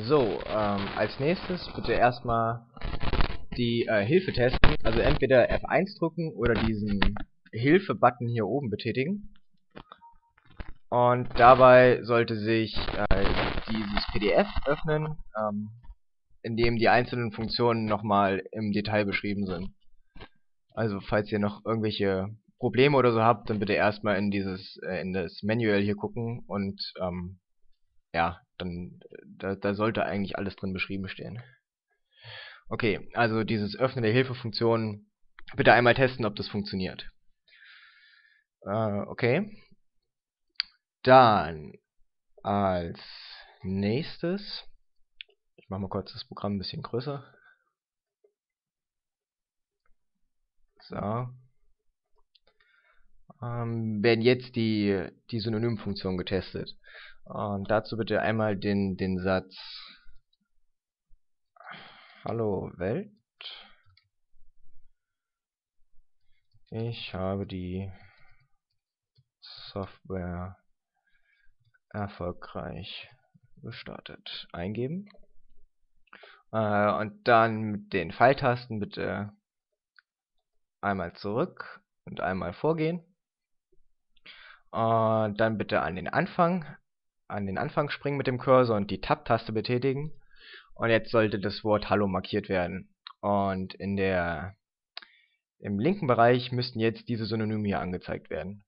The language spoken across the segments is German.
So, als nächstes bitte erstmal die Hilfe testen. Also entweder F1 drücken oder diesen Hilfe-Button hier oben betätigen. Und dabei sollte sich dieses PDF öffnen, in dem die einzelnen Funktionen nochmal im Detail beschrieben sind. Also falls ihr noch irgendwelche Probleme oder so habt, dann bitte erstmal in das Manual hier gucken und ja, dann da sollte eigentlich alles drin beschrieben stehen. Okay, also dieses Öffnen der Hilfefunktion bitte einmal testen, ob das funktioniert. Okay. Dann als nächstes, ich mache mal kurz das Programm ein bisschen größer. So. Werden jetzt die Synonymfunktion getestet. Und dazu bitte einmal den Satz Hallo Welt, ich habe die Software erfolgreich gestartet eingeben. Und dann mit den Pfeiltasten bitte einmal zurück und einmal vorgehen. Und dann bitte an den Anfang springen mit dem Cursor und die Tab-Taste betätigen. Und jetzt sollte das Wort Hallo markiert werden. Und im linken Bereich müssten jetzt diese Synonyme hier angezeigt werden.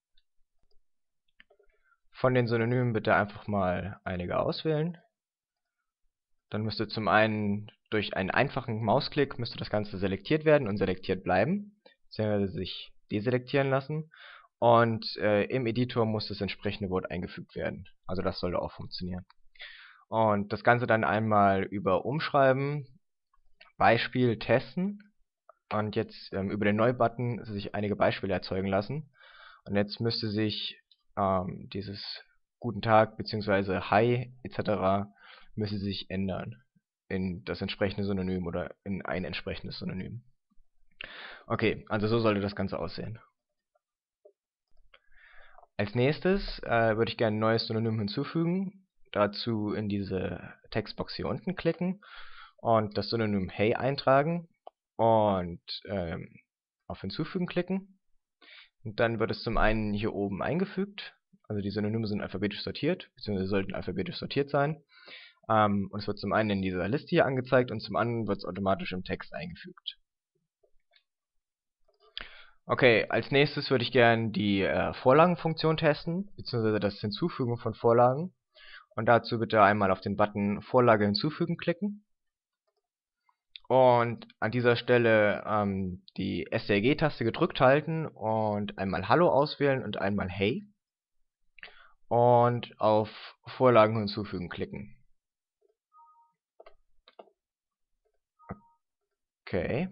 Von den Synonymen bitte einfach mal einige auswählen. Dann müsste zum einen durch einen einfachen Mausklick müsste das Ganze selektiert werden und selektiert bleiben, beziehungsweise sich deselektieren lassen. Und im Editor muss das entsprechende Wort eingefügt werden. Also das sollte auch funktionieren. Und das Ganze dann einmal über Umschreiben, Beispiel testen. Und jetzt über den Neu-Button sich einige Beispiele erzeugen lassen. Und jetzt müsste sich dieses Guten Tag bzw. Hi etc. müsste sich ändern in das entsprechende Synonym oder in ein entsprechendes Synonym. Okay, also so sollte das Ganze aussehen. Als nächstes würde ich gerne ein neues Synonym hinzufügen. Dazu in diese Textbox hier unten klicken und das Synonym Hey eintragen und auf Hinzufügen klicken. Und dann wird es zum einen hier oben eingefügt. Also die Synonyme sind alphabetisch sortiert, beziehungsweise sollten alphabetisch sortiert sein. Und es wird zum einen in dieser Liste hier angezeigt und zum anderen wird es automatisch im Text eingefügt. Okay, als nächstes würde ich gerne die Vorlagenfunktion testen, beziehungsweise das Hinzufügen von Vorlagen. Und dazu bitte einmal auf den Button Vorlage hinzufügen klicken. Und an dieser Stelle die STRG-Taste gedrückt halten und einmal Hallo auswählen und einmal Hey. Und auf Vorlagen hinzufügen klicken. Okay.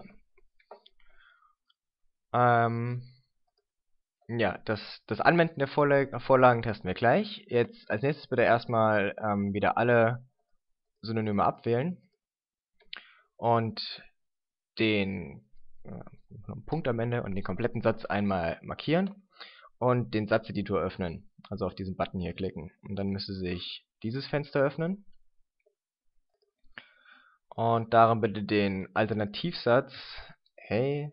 Ja, das Anwenden der Vorlagen testen wir gleich. Jetzt als nächstes bitte erstmal wieder alle Synonyme abwählen und den Punkt am Ende und den kompletten Satz einmal markieren und den Satzeditor öffnen. Also auf diesen Button hier klicken. Und dann müsste sich dieses Fenster öffnen. Und darin bitte den Alternativsatz Hey,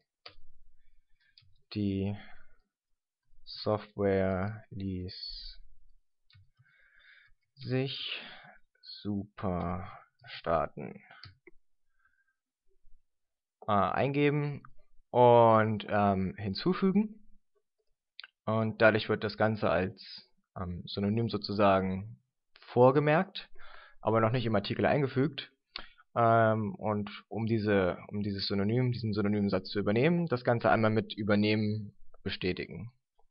die Software ließ sich super starten eingeben und hinzufügen. Und dadurch wird das Ganze als Synonym sozusagen vorgemerkt, aber noch nicht im Artikel eingefügt. Und um diesen Synonymsatz zu übernehmen, das Ganze einmal mit Übernehmen bestätigen.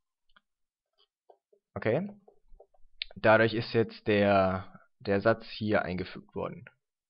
Okay. Dadurch ist jetzt der Satz hier eingefügt worden.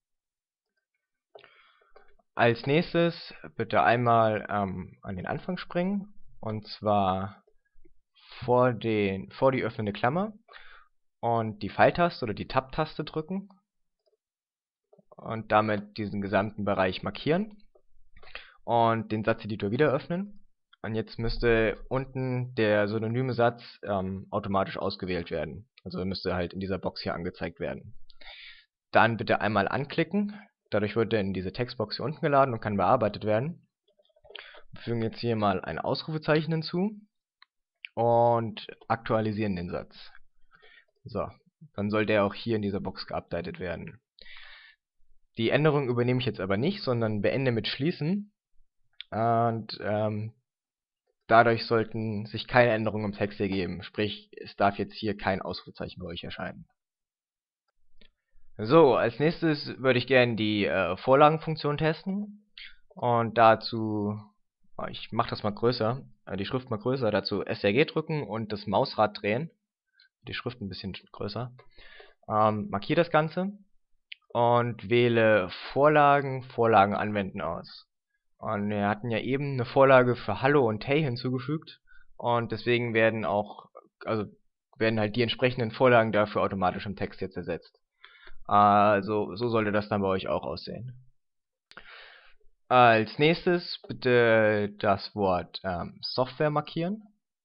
Als nächstes bitte einmal an den Anfang springen, und zwar vor die öffnende Klammer und die Pfeiltaste oder die Tab-Taste drücken und damit diesen gesamten Bereich markieren und den Satzeditor wieder öffnen. Und jetzt müsste unten der synonyme Satz automatisch ausgewählt werden. Also müsste halt in dieser Box hier angezeigt werden. dann bitte einmal anklicken. Dadurch wird dann diese Textbox hier unten geladen und kann bearbeitet werden. Wir fügen jetzt hier mal ein Ausrufezeichen hinzu und aktualisieren den Satz. So, dann soll der auch hier in dieser Box geupdatet werden. Die Änderung übernehme ich jetzt aber nicht, sondern beende mit Schließen. Und dadurch sollten sich keine Änderungen im Text ergeben. Sprich, es darf jetzt hier kein Ausrufezeichen bei euch erscheinen. So, als nächstes würde ich gerne die Vorlagenfunktion testen. Und dazu, ich mache das mal größer, die Schrift mal größer, dazu SRG drücken und das Mausrad drehen. Die Schrift ein bisschen größer. Markiere das Ganze und wähle Vorlagen anwenden aus. Und wir hatten ja eben eine Vorlage für Hallo und Hey hinzugefügt und deswegen werden halt die entsprechenden Vorlagen dafür automatisch im Text jetzt ersetzt. Also so sollte das dann bei euch auch aussehen. Als nächstes bitte das Wort Software markieren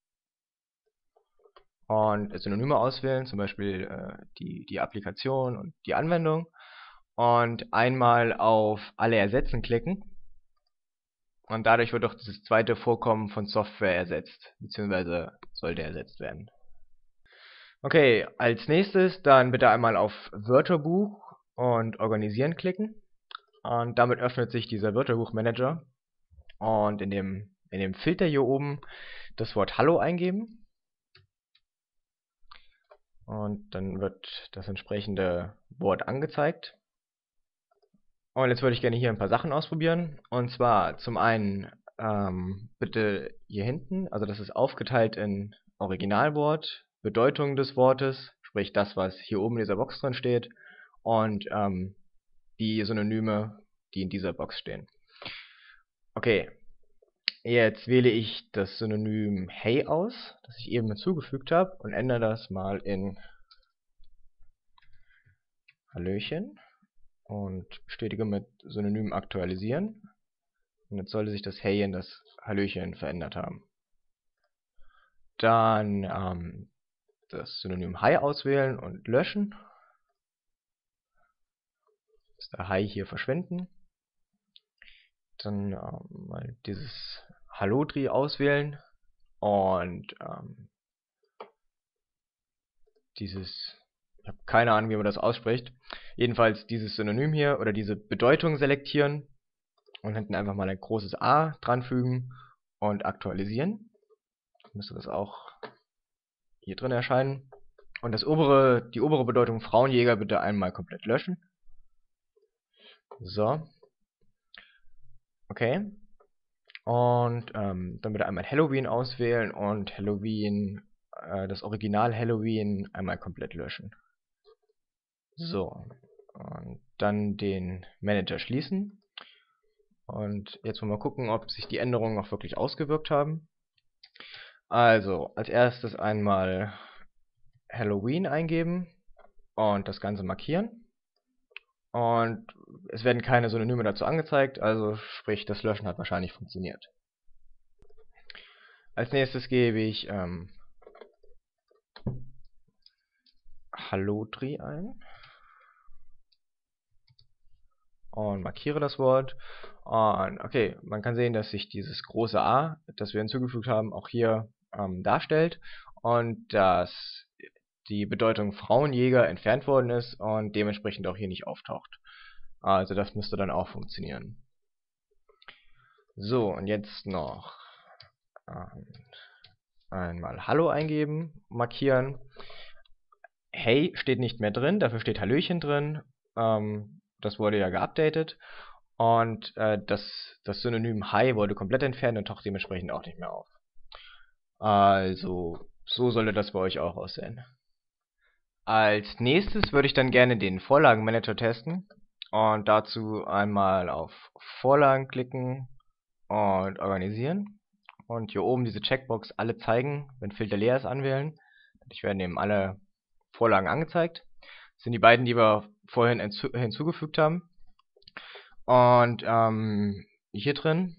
und Synonyme auswählen, zum Beispiel die Applikation und die Anwendung, und einmal auf Alle ersetzen klicken. Und dadurch wird auch dieses zweite Vorkommen von Software ersetzt, beziehungsweise sollte ersetzt werden. Okay, als nächstes dann bitte einmal auf Wörterbuch und Organisieren klicken. Und damit öffnet sich dieser Wörterbuchmanager. Und in dem Filter hier oben das Wort Hallo eingeben. Und dann wird das entsprechende Wort angezeigt. Und jetzt würde ich gerne hier ein paar Sachen ausprobieren. Und zwar zum einen bitte hier hinten, also das ist aufgeteilt in Originalwort, Bedeutung des Wortes, sprich das, was hier oben in dieser Box drin steht, und die Synonyme, die in dieser Box stehen. Okay, jetzt wähle ich das Synonym Hey aus, das ich eben hinzugefügt habe, und ändere das mal in Hallöchen. Und bestätige mit Synonym aktualisieren. Und jetzt sollte sich das Hey in das Hallöchen verändert haben. Dann das Synonym Hi auswählen und löschen. Das der Hi hier verschwinden. Dann mal dieses Hallodri auswählen und ich habe keine Ahnung, wie man das ausspricht. Jedenfalls dieses Synonym hier oder diese Bedeutung selektieren und hinten einfach mal ein großes A dran fügen und aktualisieren. Dann müsste das auch hier drin erscheinen. Und die obere Bedeutung Frauenjäger bitte einmal komplett löschen. So. Okay. Und dann bitte einmal Halloween auswählen und Halloween, das Original Halloween einmal komplett löschen. So. Und dann den Manager schließen. Und jetzt wollen wir mal gucken, ob sich die Änderungen auch wirklich ausgewirkt haben. Also, als erstes einmal Halloween eingeben und das Ganze markieren. Und es werden keine Synonyme dazu angezeigt, also sprich, das Löschen hat wahrscheinlich funktioniert. Als nächstes gebe ich Hallodri ein und markiere das Wort. Und okay, man kann sehen, dass sich dieses große A, das wir hinzugefügt haben, auch hier darstellt und dass die Bedeutung Frauenjäger entfernt worden ist und dementsprechend auch hier nicht auftaucht. Also das müsste dann auch funktionieren. So, und jetzt noch einmal Hallo eingeben, markieren. Hey steht nicht mehr drin, dafür steht Hallöchen drin. Das wurde ja geupdatet. Und das Synonym Hi wurde komplett entfernt und taucht dementsprechend auch nicht mehr auf. Also, so sollte das bei euch auch aussehen. Als nächstes würde ich dann gerne den Vorlagenmanager testen. Und dazu einmal auf Vorlagen klicken und organisieren. Und hier oben diese Checkbox alle zeigen, wenn Filter leer ist, anwählen. Dadurch werden eben alle Vorlagen angezeigt. Das sind die beiden, die wir vorhin hinzugefügt haben. Und hier drin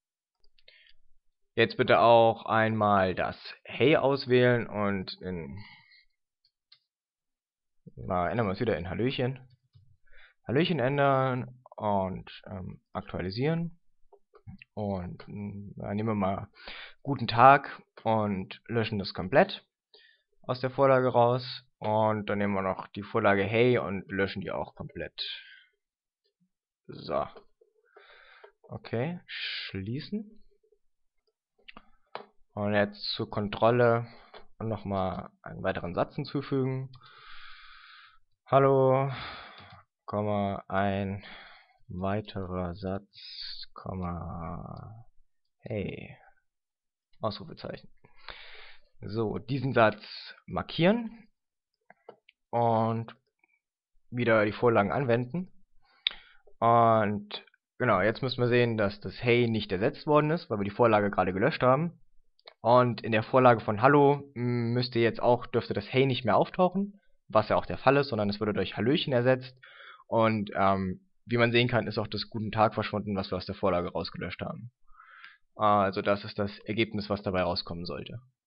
jetzt bitte auch einmal das Hey auswählen und ändern wir es wieder in Hallöchen. Hallöchen ändern und aktualisieren. Und dann nehmen wir mal guten Tag und löschen das komplett aus der Vorlage raus. Und dann nehmen wir noch die Vorlage Hey und löschen die auch komplett. So. Okay, schließen. Und jetzt zur Kontrolle nochmal einen weiteren Satz hinzufügen. Hallo, ein weiterer Satz, hey, Ausrufezeichen. So, diesen Satz markieren und wieder die Vorlagen anwenden. Und genau, jetzt müssen wir sehen, dass das Hey nicht ersetzt worden ist, weil wir die Vorlage gerade gelöscht haben. Und in der Vorlage von Hallo dürfte das Hey nicht mehr auftauchen, was ja auch der Fall ist, sondern es wurde durch Hallöchen ersetzt. Und wie man sehen kann, ist auch das Guten Tag verschwunden, was wir aus der Vorlage rausgelöscht haben. Also das ist das Ergebnis, was dabei rauskommen sollte.